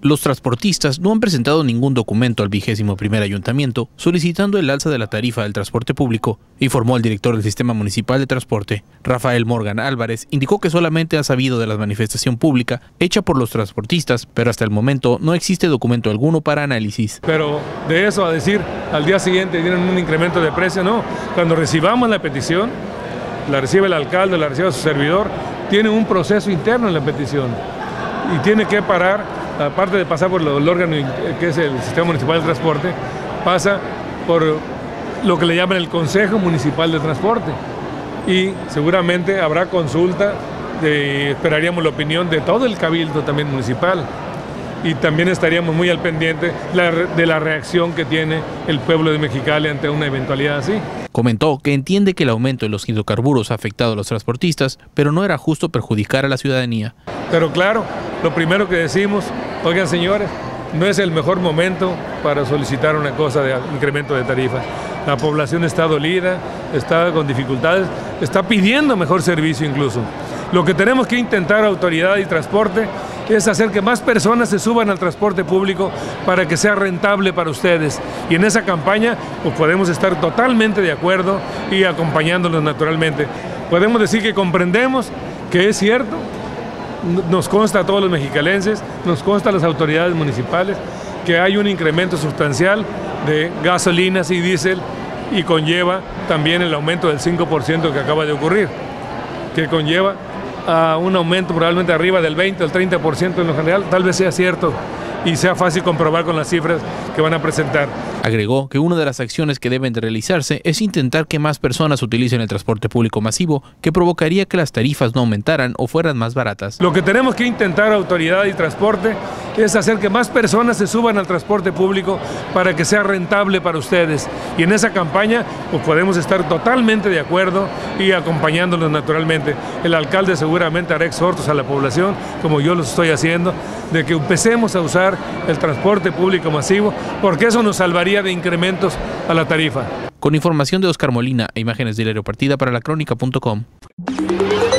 Los transportistas no han presentado ningún documento al 21º Ayuntamiento solicitando el alza de la tarifa del transporte público, informó el director del Sistema Municipal de Transporte. Rafael Morgan Álvarez indicó que solamente ha sabido de la manifestación pública hecha por los transportistas, pero hasta el momento no existe documento alguno para análisis. Pero de eso a decir al día siguiente tienen un incremento de precio, no. Cuando recibamos la petición, la recibe el alcalde, la recibe su servidor, tiene un proceso interno en la petición y tiene que parar. Aparte de pasar por el órgano que es el Sistema Municipal de Transporte, pasa por lo que le llaman el Consejo Municipal de Transporte y seguramente habrá consulta, esperaríamos la opinión de todo el cabildo también municipal y también estaríamos muy al pendiente de la reacción que tiene el pueblo de Mexicali ante una eventualidad así. Comentó que entiende que el aumento de los hidrocarburos ha afectado a los transportistas, pero no era justo perjudicar a la ciudadanía. Pero claro, lo primero que decimos, oigan señores, no es el mejor momento para solicitar una cosa de incremento de tarifa. La población está dolida, está con dificultades, está pidiendo mejor servicio incluso. Lo que tenemos que intentar, autoridad y transporte, es hacer que más personas se suban al transporte público para que sea rentable para ustedes. Y en esa campaña pues, podemos estar totalmente de acuerdo y acompañándolos naturalmente. Podemos decir que comprendemos que es cierto, nos consta a todos los mexicalenses, nos consta a las autoridades municipales que hay un incremento sustancial de gasolinas y diésel y conlleva también el aumento del 5% que acaba de ocurrir, que conlleva a un aumento probablemente arriba del 20 o el 30% en lo general. Tal vez sea cierto y sea fácil comprobar con las cifras que van a presentar. Agregó que una de las acciones que deben de realizarse es intentar que más personas utilicen el transporte público masivo, que provocaría que las tarifas no aumentaran o fueran más baratas. Lo que tenemos que intentar, autoridad y transporte, es hacer que más personas se suban al transporte público para que sea rentable para ustedes. Y en esa campaña pues, podemos estar totalmente de acuerdo y acompañándolos naturalmente. El alcalde seguramente hará exhortos a la población, como yo los estoy haciendo, de que empecemos a usar el transporte público masivo, porque eso nos salvaría de incrementos a la tarifa. Con información de Oscar Molina e imágenes de Diario Partida para lacronica.com.